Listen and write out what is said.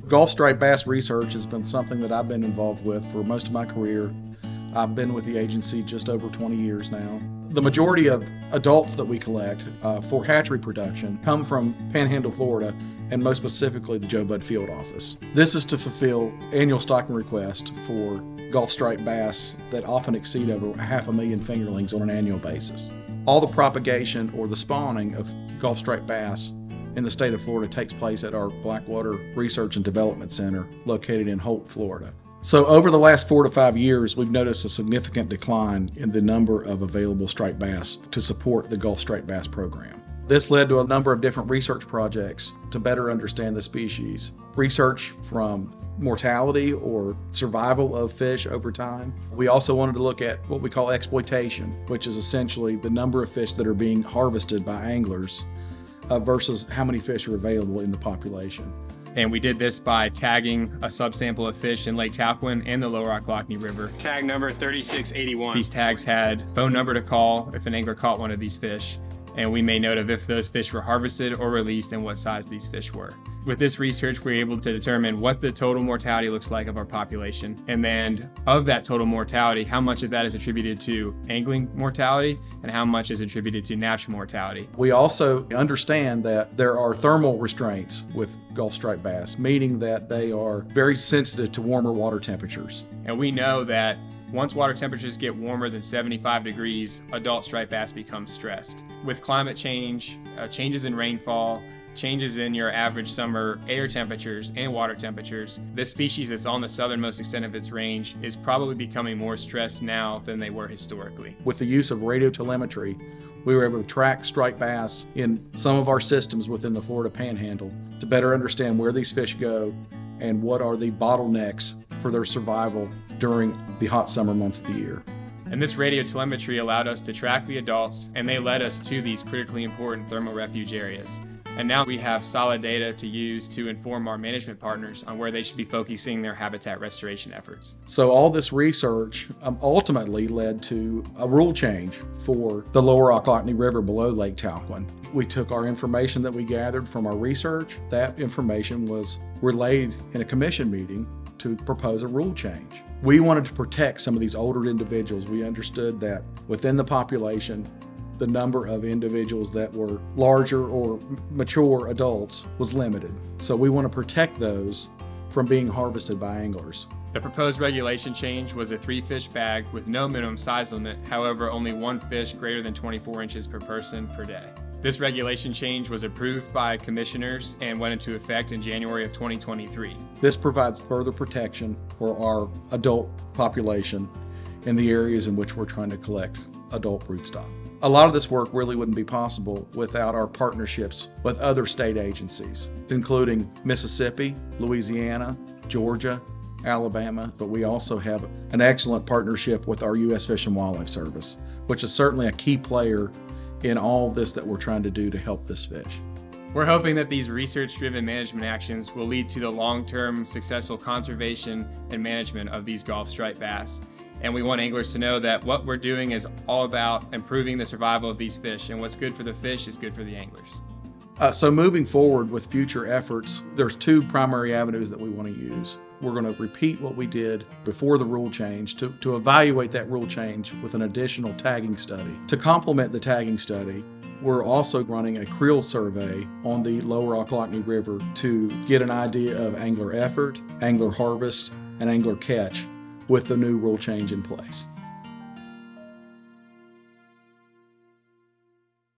Gulf striped bass research has been something that I've been involved with for most of my career. I've been with the agency just over 20 years now. The majority of adults that we collect for hatchery production come from Panhandle, Florida, and most specifically the Joe Budd Field Office. This is to fulfill annual stocking requests for Gulf striped bass that often exceed over 500,000 fingerlings on an annual basis. All the propagation or the spawning of Gulf striped bass in the state of Florida takes place at our Blackwater Research and Development Center located in Holt, Florida. So over the last 4 to 5 years, we've noticed a significant decline in the number of available striped bass to support the Gulf striped bass program. This led to a number of different research projects to better understand the species. Research from mortality or survival of fish over time. We also wanted to look at what we call exploitation, which is essentially the number of fish that are being harvested by anglers versus how many fish are available in the population. And we did this by tagging a subsample of fish in Lake Talquin and the Lower Ochlockonee River. Tag number 3681. These tags had phone number to call if an angler caught one of these fish, and we made note of if those fish were harvested or released and what size these fish were. With this research, we were able to determine what the total mortality looks like of our population, and then of that total mortality, how much of that is attributed to angling mortality and how much is attributed to natural mortality. We also understand that there are thermal restraints with Gulf striped bass, meaning that they are very sensitive to warmer water temperatures. And we know that once water temperatures get warmer than 75 degrees, adult striped bass become stressed. With climate change, changes in rainfall, changes in your average summer air temperatures and water temperatures, this species that's on the southernmost extent of its range is probably becoming more stressed now than they were historically. With the use of radio telemetry, we were able to track striped bass in some of our systems within the Florida Panhandle to better understand where these fish go and what are the bottlenecks for their survival during the hot summer months of the year. And this radio telemetry allowed us to track the adults, and they led us to these critically important thermal refuge areas. And now we have solid data to use to inform our management partners on where they should be focusing their habitat restoration efforts. So all this research ultimately led to a rule change for the Lower Ochlockonee River below Lake Talquin. We took our information that we gathered from our research. That information was relayed in a commission meeting to propose a rule change. We wanted to protect some of these older individuals. We understood that within the population, the number of individuals that were larger or mature adults was limited. So we want to protect those from being harvested by anglers. The proposed regulation change was a 3-fish bag with no minimum size limit, however only 1 fish greater than 24 inches per person per day. This regulation change was approved by commissioners and went into effect in January of 2023. This provides further protection for our adult population in the areas in which we're trying to collect adult broodstock. A lot of this work really wouldn't be possible without our partnerships with other state agencies, including Mississippi, Louisiana, Georgia, Alabama, but we also have an excellent partnership with our U.S. Fish and Wildlife Service, which is certainly a key player in all this that we're trying to do to help this fish. We're hoping that these research-driven management actions will lead to the long-term successful conservation and management of these Gulf striped bass. And we want anglers to know that what we're doing is all about improving the survival of these fish, and what's good for the fish is good for the anglers. So moving forward with future efforts, there's 2 primary avenues that we want to use. We're going to repeat what we did before the rule change to evaluate that rule change with an additional tagging study. To complement the tagging study, we're also running a creel survey on the Lower Ochlockonee River to get an idea of angler effort, angler harvest, and angler catch with the new rule change in place.